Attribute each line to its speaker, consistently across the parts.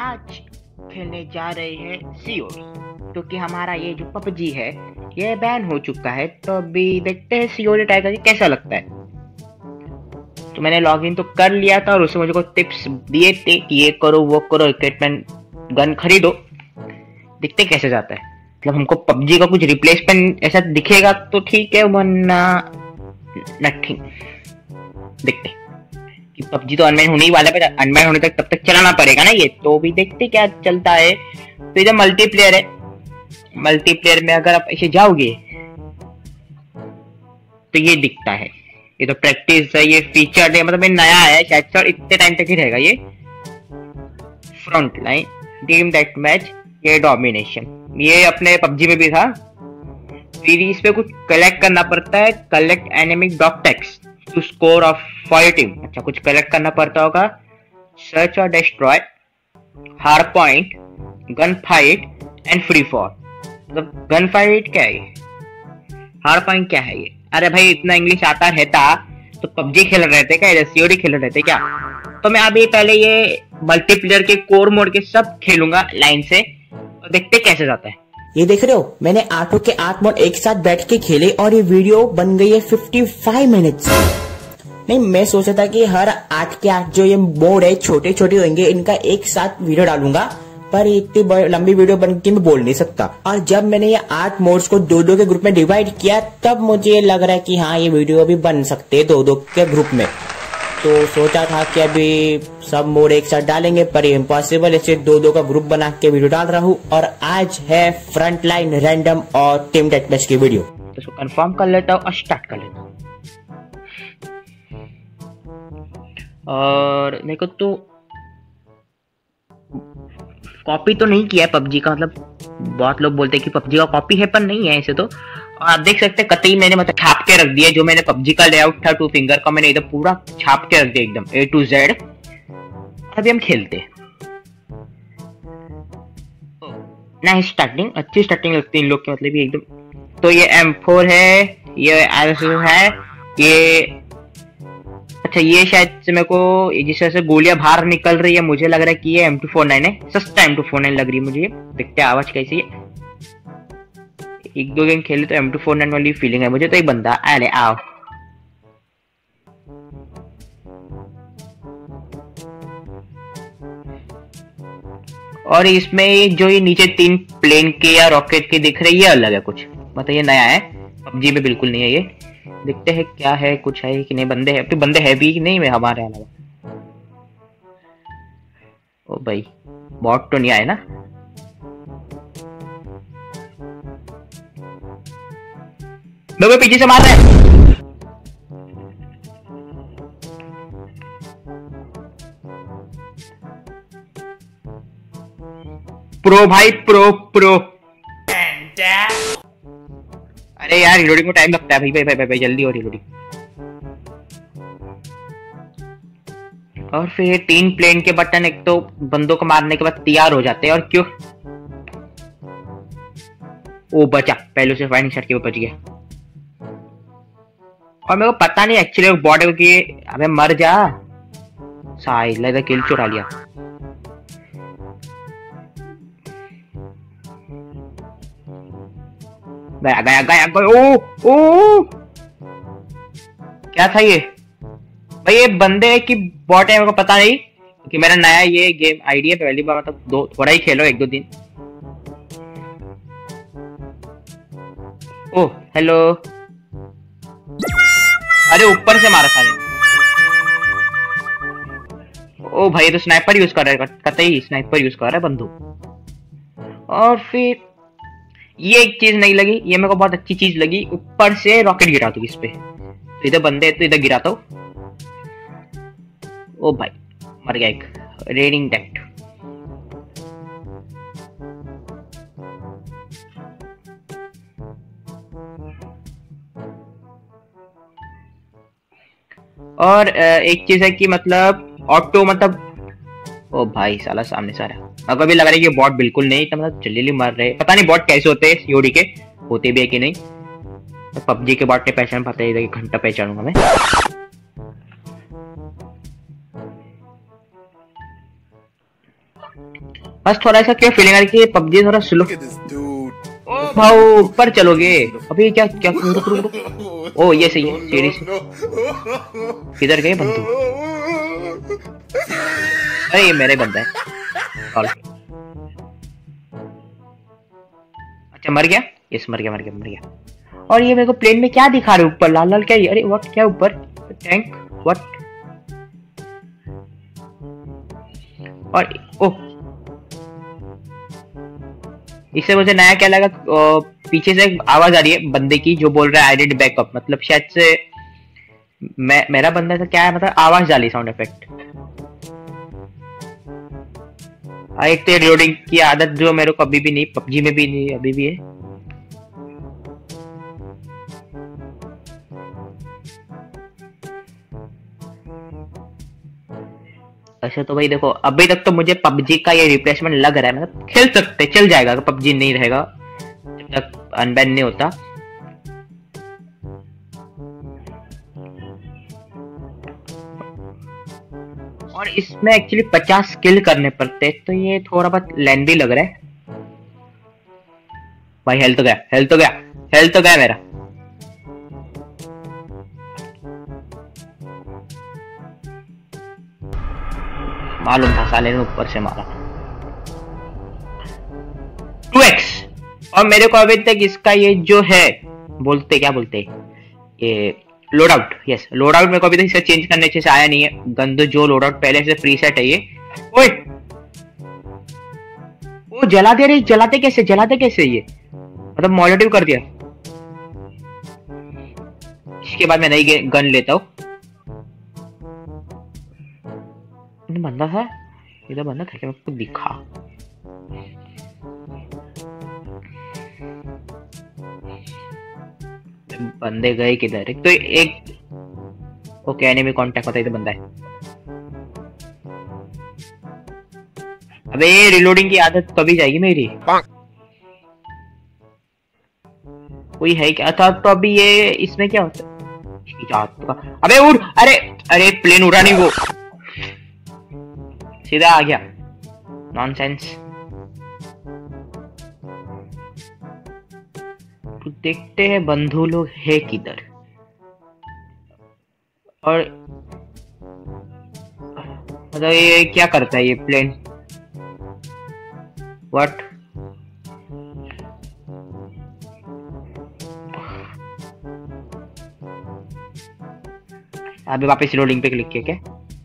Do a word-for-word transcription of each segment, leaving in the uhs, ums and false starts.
Speaker 1: आज खेलने जा रहे हैं सीओडी, क्योंकि हमारा ये जो पबजी है ये बैन हो चुका है। तो अभी देखते हैं सीओडी ट्राई करके कैसा लगता है। तो मैंने लॉगिन तो कर लिया था और उसने मुझे को टिप्स दिए थे कि ये करो वो करो, इक्विपमेंट गन खरीदो। देखते कैसे जाता है। मतलब हमको पबजी का कुछ रिप्लेसमेंट ऐसा दिखेगा तो ठीक है, वरना नथिंग। देखते कि पबजी तो अनबैन होने ही वाला है, अनबैन होने तक तब तक चलाना पड़ेगा ना ये। तो भी देखते क्या चलता है। तो इधर मल्टीप्लेयर है, मल्टीप्लेयर में अगर आप ऐसे जाओगे तो ये दिखता है। ये तो प्रैक्टिस है, ये फीचर है, मतलब ये नया है शायद सर, इतने टाइम तक ही रहेगा ये। Front line, team death match, ये डोमिनेशन, ये अपने पबजी में भी था। फिर इस पे कुछ कलेक्ट करना पड़ता है, collect enemy dog tags to score of fire team. अच्छा, कुछ कलेक्ट करना पड़ता होगा। सर्च और destroy, hard point, gun fight and free for. मतलब गन फाइट क्या है ये, हार्ड पॉइंट क्या है ये? अरे भाई इतना इंग्लिश आता रहता तो पबजी खेल रहे थे क्या, सीओडी खेल रहे थे क्या? तो मैं अभी पहले ये मल्टीप्लेयर के कोर मोड के सब खेलूंगा लाइन से और देखते कैसे जाता है।
Speaker 2: ये देख रहे हो, मैंने आठों के आठ मोड एक साथ बैठ के खेले और ये वीडियो बन गई है पचपन मिनट्स। नहीं, मैं सोचा था कि हर आठ के आठ जो ये मोड है छोटे छोटे होंगे, इनका एक साथ वीडियो डालूंगा, पर इतनी लंबी वीडियो बन के मैं बोल नहीं सकता। और जब मैंने ये आठ मोड्स को दो दो के ग्रुप में डिवाइड किया, तब मुझे लग रहा है कि हाँ ये वीडियो भी बन सकते हैं दो दो के ग्रुप में। तो सोचा था कि अभी सब मोड एक साथ डालेंगे, पर ये इम्पॉसिबल, इससे दो दो का ग्रुप बना के वीडियो डाल रहा हूँ। और आज है फ्रंट लाइन, रैंडम और टीम डेथ मैच की वीडियो।
Speaker 1: तो इसको कंफर्म कर लेता हूँ और स्टार्ट कर लेता हूँ। और मेरे को तो कॉपी तो नहीं किया है पबजी का, मतलब बहुत लोग बोलते हैं कि पबजी का कॉपी है, पर नहीं है ऐसे तो। और आप देख सकते हैं कतई मैंने मतलब छाप के रख दिया। जो मैंने पबजी का लेआउट था टू फिंगर का, मैंने इधर पूरा छाप के रख दिया एकदम ए टू जेड। अभी हम खेलते हैं ना। स्टार्टिंग अच्छी स्टार्टिंग लगती है इन लोग की, मतलब ये एकदम। तो ये एम फोर है, ये आरएसएस है, ये अच्छा ये शायद से मेरे को जिस तरह से गोलियां बाहर निकल रही है, मुझे लग रहा है कि ये एम टू फोर नाइन है। सस्ता एम टू फोर नाइन लग रही है मुझे। देखते हैं आवाज कैसी है। एक दो गेम खेले तो एम टू फोर नाइन वाली फीलिंग है मुझे। तो एक बंदा, अरे आओ। और इसमें जो ये नीचे तीन प्लेन के या रॉकेट के दिख रहे हैं, ये अलग है कुछ, मतलब ये नया है, पबजी में बिल्कुल नहीं है ये। देखते हैं क्या है, कुछ है कि नहीं। बंदे हैं तो बंदे है भी कि नहीं में हमारे अलावा। ओ भाई बॉट तो नहीं आए ना। लोग पीछे से मार रहे हैं। प्रो भाई, प्रो प्रो। अरे यार रिलोडिंग को टाइम लगता है भाई भाई भाई भाई, भाई जल्दी हो रिलोडिंग। और फिर तीन प्लेन के बटन एक तो बंदों को मारने के बाद तैयार हो जाते हैं। और क्यों ओ बचा, पहले से फाइनिंग शॉट के ऊपर बच गया। और मेरे को पता नहीं एक्चुअली बॉट है कि अबे मर जा साइड, लगा किल चुरा लिया। गया गया गया गया। ओ ओ क्या था ये भाई? ये बंदे है कि बॉट है मेरे को पता नहीं, कि मेरा नया ये गेम आईडी है, पहली बार मतलब दो थोड़ा ही खेलो एक दो दिन। Oh hello. अरे ऊपर से मारा सारे। ओ भाई तो स्नाइपर यूज कर रहा है, कतई स्नाइपर यूज कर रहा है बंदूक। और फिर ये एक चीज नहीं लगी, ये मेरे को बहुत अच्छी चीज लगी, ऊपर से रॉकेट गिरा दो इस पे। तो इधर बंदे तो इधर गिराता हूँ। ओ भाई मर गया एक। रेडिंग डेट। और एक चीज है कि मतलब ऑटो, मतलब ओ भाई साला सामने सारा। अब अभी लग रहा है कि बॉट बिल्कुल नहीं, तो मतलब जल्दी मर रहे। पता नहीं बॉट कैसे होते हैं, सीओडी के होते भी है कि नहीं। तो पबजी के बॉट ने पहचान पाता है, इधर घंटा पहचानूंगा मैं। बस थोड़ा सा क्या फीलिंग आ रही है कि पबजी थोड़ा स्लो। ओ भाऊ ऊपर चलोगे अभी? क्या क्या रुक रुक रुक। ओ ये सही है, सीढ़ी से किधर गए बंदू? अरे ये मेरे बंदा है। अच्छा मर गया? यस मर गया मर गया मर गया। और ये मेरे को प्लेन में क्या दिखा रहे ऊपर? लाल लाल क्या? अरे व्हाट? क्या ऊपर? टैंक? व्हाट? और ओ इससे मुझे नया क्या लगा, पीछे से एक आवाज आ रही है बंदे की जो बोल रहा है आई नीड बैकअप। मतलब शायद से मैं मेरा बंदा था क्या है, मतलब आवाज डाली साउंड इफेक्ट। एक तो रिलोडिंग की आदत जो मेरे को अभी भी नहीं, पबजी में भी नहीं अभी भी है। अच्छा तो भाई देखो अभी तक तो मुझे पबजी का ये रिप्लेसमेंट लग रहा है, मतलब खेल सकते, चल जाएगा अगर पबजी नहीं रहेगा, जब तक अनबैन नहीं होता। और इसमें एक्चुअली पचास स्किल करने पड़ते, तो ये थोड़ा बहुत लेंदी लग रहा है। भाई हेल्थ तो गया, हेल्थ तो गया, हेल्थ तो गया मेरा। मालूम था साले ने ऊपर से मारा। Two x. और मेरे को अभी तक इसका ये जो है बोलते क्या बोलते ये load out, yes load out मेरे को अभी तक इसे चेंज करने से आया नहीं है। गंद जो लोड आउट पहले से प्री सेट है ये। ओए वो जला दे रही, जलाते कैसे जलाते कैसे ये, मतलब मॉलिटिव कर दिया। इसके बाद मैं नई गन लेता हूँ। बंदा था इधर, बंदा था क्या? मेरे को दिखा। बंदे गए किधर? एक तो एक ओके एनिमी कांटेक्ट होता है, इधर बंदा है। अबे रिलोडिंग की आदत कभी जाएगी मेरी? कोई है क्या था? तो अभी ये इसमें क्या होता है? अबे उड़, अरे अरे प्लेन उड़ा नहीं, वो सीधा आ गया। नॉनसेंस। तो देखते हैं बंधु लोग है किधर। और मतलब ये क्या करता है ये प्लेन? व्हाट? अभी वापस लोडिंग पे क्लिक किया क्या?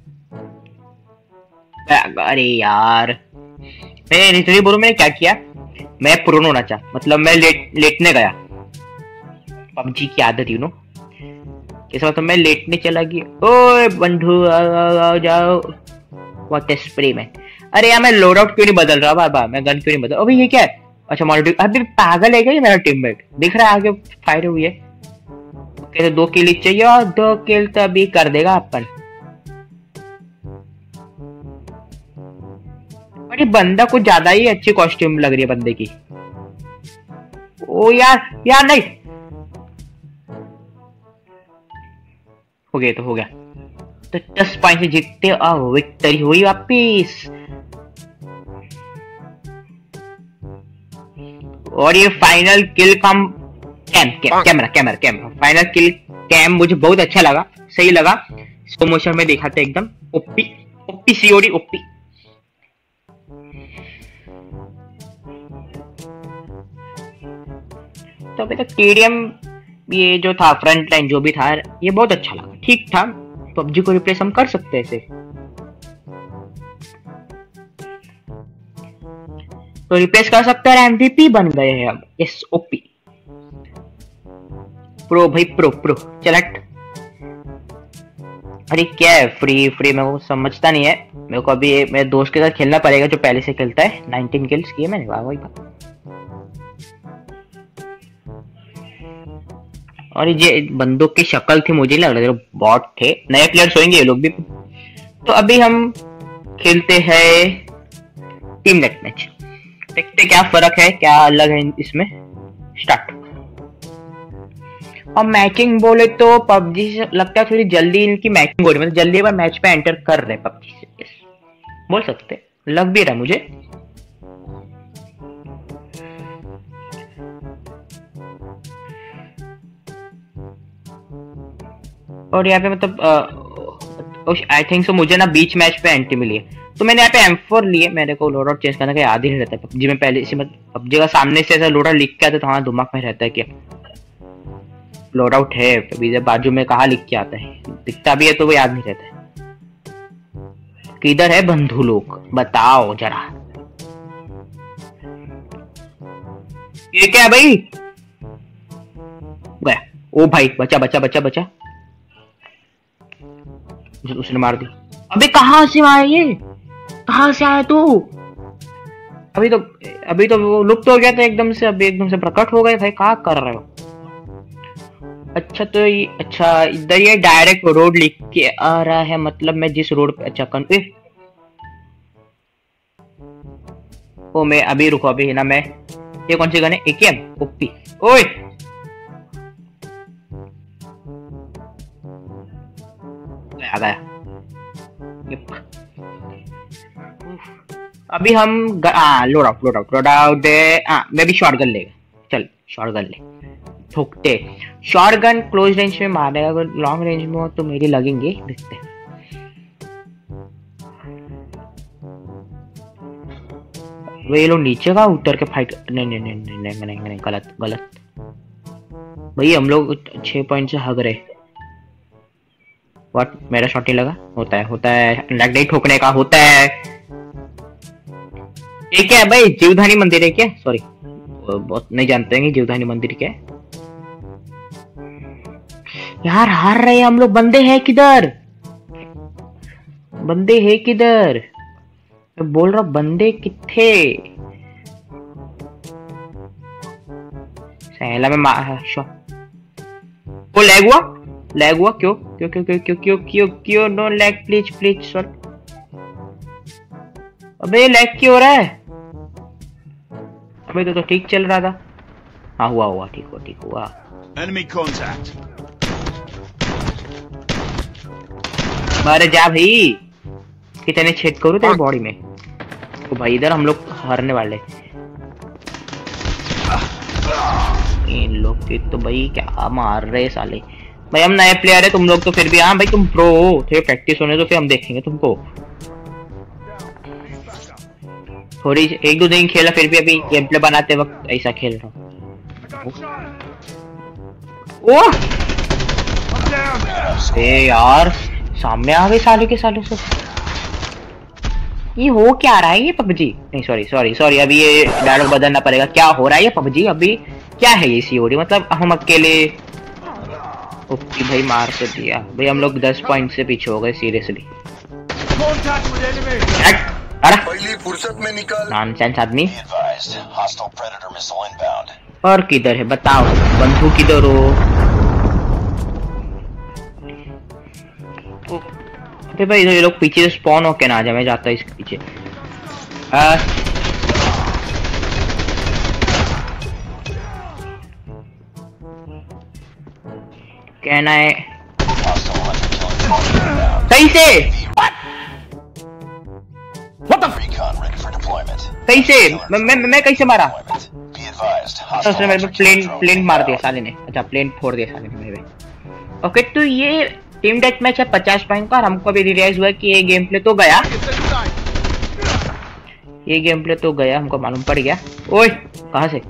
Speaker 1: अरे यार मैं लिटरली बोलूं मैंने क्या किया, मैं प्रोन होना चाह, मतलब मैं लेट लेटने गया। पबजी की आदत यू नो कैसा, मतलब मैं लेटने चला गया। ओए बंधु आओ जाओ। व्हाट स्प्रे में। अरे यार मैं लोड आउट क्यों नहीं बदल रहा बार बार, मैं गन क्यों नहीं बदल। अभी ये क्या है? अच्छा मॉनिटर। अभी पागल है क्या ये मेरा टीममेट? दिख रहा है आगे फायर हुई है। तो दो किल चाहिए और दो किल तो अभी कर देगा अपन। अरे बंदा कुछ ज्यादा ही अच्छी कॉस्ट्यूम लग रही है बंदे की। ओ यार यार नहीं हो गया तो हो गया। तो दस पॉइंट से जीतते और विक्ट्री हुई वापिस। और ये final kill cam cam cam camera camera camera final kill cam मुझे बहुत अच्छा लगा, सही लगा। स्लो मोशन में देखा था एकदम ओपी ओपी सीओडी ओपी। तो अभी तक टीडीएम ये जो था फ्रंट लाइन जो भी था ये बहुत अच्छा लगा, ठीक था। पबजी को रिप्लेस हम कर सकते हैं ऐसे। तो रिप्लेस कर सकते हैं, एमवीपी बन गए हैं अब। यस ओपी प्रो भाई प्रो प्रो चलट। अरे क्या है फ्री फ्री मेरे को समझता नहीं है। मेरे को अभी मेरे दोस्त के साथ खेलना पड़ेगा जो पहले से खेलता है। नाइनटीन किल्स किए मैंने, वाह वही बात। और ये बंदूक की शक्ल थी मुझे लग रहा था बॉट थे, नए प्लेयर्स होंगे ये लोग भी। तो अभी हम खेलते हैं टीम नेट मैच, देखते क्या फर्क है क्या अलग है इसमें। स्टार्ट। और मैचिंग बोले तो पबजी से लगता है थोड़ी जल्दी इनकी मैचिंग हो रही है, मतलब जल्दी बार मैच पे एंटर कर रहे हैं पबजी से, बोल सकते। लग भी रहा है मुझे। और यहाँ पे मतलब आई थिंक सो मुझे ना बीच मैच पे एंट्री मिली है, तो मैंने यहाँ पे एम फोर लिए। मेरे को लोड आउट चेंज करने का याद ही नहीं रहता पबजी में पहले से, मतलब पबजी का सामने से ऐसा लोड आउट लिख के आता तो हाँ दिमाग में रहता है कि लोड आउट है, अभी जब बाजू में कहाँ लिख के आता है, दिखता भी है तो वो याद नहीं रहता है। किधर है बंधु लोग बताओ जरा। ये क्या है भाई? गया। ओ भाई बचा बचा बचा बचा, उसने मार दी। अबे कहाँ से आया ये? कहाँ से आया तू? अभी तो अभी तो वो लुप्त हो गया था एकदम से, अभी एकदम से प्रकट हो गए। भाई क्या कर रहे हो? अच्छा तो ये अच्छा इधर ये डायरेक्ट रोड लिख के आ रहा है, मतलब मैं जिस रोड पे अच्छा कन ए? ओ मैं अभी रुको, अभी ना मैं ये कौन सी गन है? AKM OP. ओए आ गया। अभी हम load out load out load out दे। मैं भी शॉटगन लेगा, चल शॉटगन ले, ठोकते। शॉटगन क्लोज रेंज में मारेगा, अगर लॉन्ग रेंज में हो तो मेरी लगेंगे, देखते हैं। वे ये लोग नीचे का उतर के फाइट, नहीं नहीं नहीं नहीं नहीं नहीं, नहीं गलत गलत भाई, हम लोग छह पॉइंट से हग रहे। व्हाट, मेरा शॉट नहीं लगा? होता है होता है, लग नहीं ठोकने का होता है। ये क्या है भाई? जीवधानी मंदिर है क्या? सॉरी बहुत नहीं जानते हैं कि जीवधानी मंदिर क्या है यार। हार रहे हैं हम लोग। बंदे हैं किधर? बंदे हैं किधर? मैं बोल रहा हूँ बंदे किथे? सहला में वो लैग हुआ लैग हुआ क्यों क्यों क्यों क्यों क्यों क्यों क्यों क्यों no lag please please sir. अबे लैग क्यों हो रहा है? अबे तो, तो ठीक चल रहा था। हाँ हुआ हुआ ठीक हुआ ठीक हुआ।
Speaker 3: Enemy contact.
Speaker 1: मारे जा भाई, कितने छेद करूँ तेरी बॉडी में। तो भाई इधर हम लोग हारने वाले। इन लोग के तो भाई क्या मार रहे साले। भाई हम नए प्लेयर है, तुम लोग तो फिर भी, हाँ भाई तुम प्रो हो, थोड़ी प्रैक्टिस होने तो फिर हम देखेंगे तुमको। थोड़ी एक दो दिन खेला फिर भी, अभी गेम प्ले बनाते वक्त ऐसा खेल रहा हूँ। ओह ए यार सामने आ गए साले के साले सब। ये हो क्या रहा है ये पबजी? नहीं सॉरी सॉरी सॉरी, अभी ये डायलॉग बदलना पड़ेगा। क्या हो रहा है ये पबजी? अभी क्या है ये सीओडी? मतलब हम अकेले ओके भाई मार कर दिया भाई। हम लोग दस पॉइंट से पीछे हो गए सीरियसली।
Speaker 4: पहली फुर्सत में निकल
Speaker 1: नॉनसेंस आदमी। और किधर है बताओ? बंधु किधर हो? अरे भाई ये लोग पीछे से स्पॉन होके ना आ जाए, मैं जाता इसके पीछे। आ, कहना है सही से सही से मैं मैं मैं कैसे मारा? उसने मेरे पे प्लेन प्लेन मार दिया साले ने। अच्छा प्लेन फोड़ दिया साले ने मेरे पे। ओके तो ये टीम डेथ मैच है पचास पॉइंट का, और हमको भी रियलाइज हुआ कि ये गेम प्ले तो गया, ये गेम प्ले तो गया, हमको मालूम पड़ गया। ओए कहाँ से?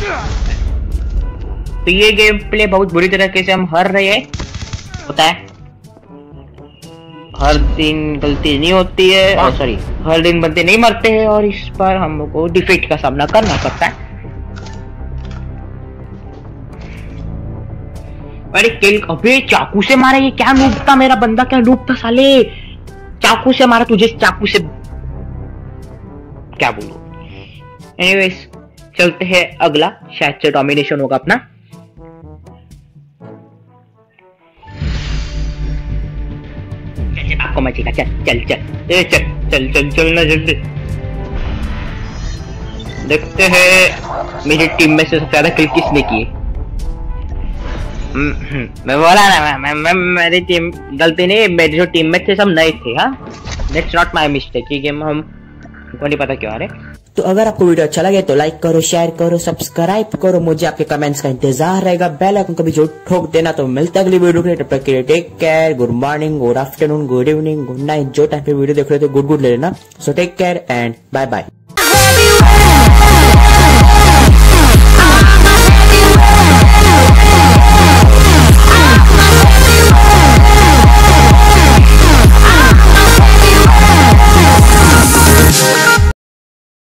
Speaker 1: तो ये गेम प्ले बहुत बुरी तरीके से हम हार रहे हैं। होता है, हर दिन गलती नहीं होती है, सॉरी हर दिन बंदे नहीं मरते हैं, और इस पर हमको डिफीट का सामना करना पड़ता है। अरे किल, अबे चाकू से मारा। ये क्या नूब था मेरा बंदा, क्या नूब था साले। चाकू से मारा तुझे, चाकू से क्या बोलूं। एनीवेज चलते हैं अगला, शायद से डोमिनेशन होगा अपना। आपको मचेगा, चल चल चल ए चल चल चल चलना जल्दी। देखते हैं मेरी टीम में से सबसे ज्यादा किल किसने किए। मैं बोला ना मैं, मैं, मेरी टीम गलती नहीं, मेरे जो टीम में थे सब नए थे। हाँ दैट्स नॉट माय मिस्टेक। ये गेम हम उनको नहीं पता क्यों आ रहे।
Speaker 2: तो अगर आपको वीडियो अच्छा लगे तो लाइक करो, शेयर करो, सब्सक्राइब करो, मुझे आपके कमेंट्स का इंतजार रहेगा, बेल आइकन को भी जो ठोक देना। तो मिलता है अगली वीडियो के लिए, तब तक के लिए take care, good morning, good afternoon, good evening, good night, जो टाइम पे वीडियो देख रहे थे गुड गुड ले लेना। So take care and bye bye.